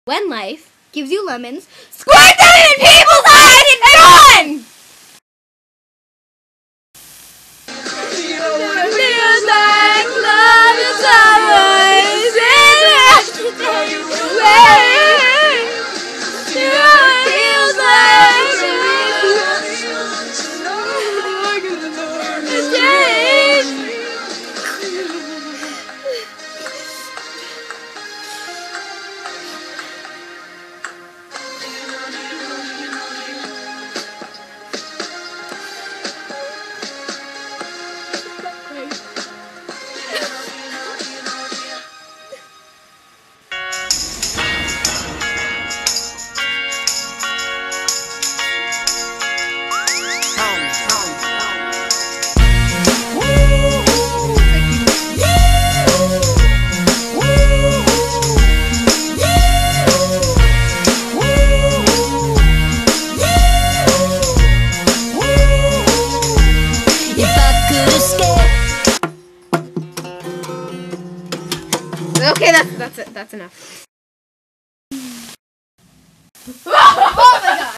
When life gives you lemons, squirt them in people's eyes and run! Feels like love is always in it. Feels like Okay, that's it. That's enough.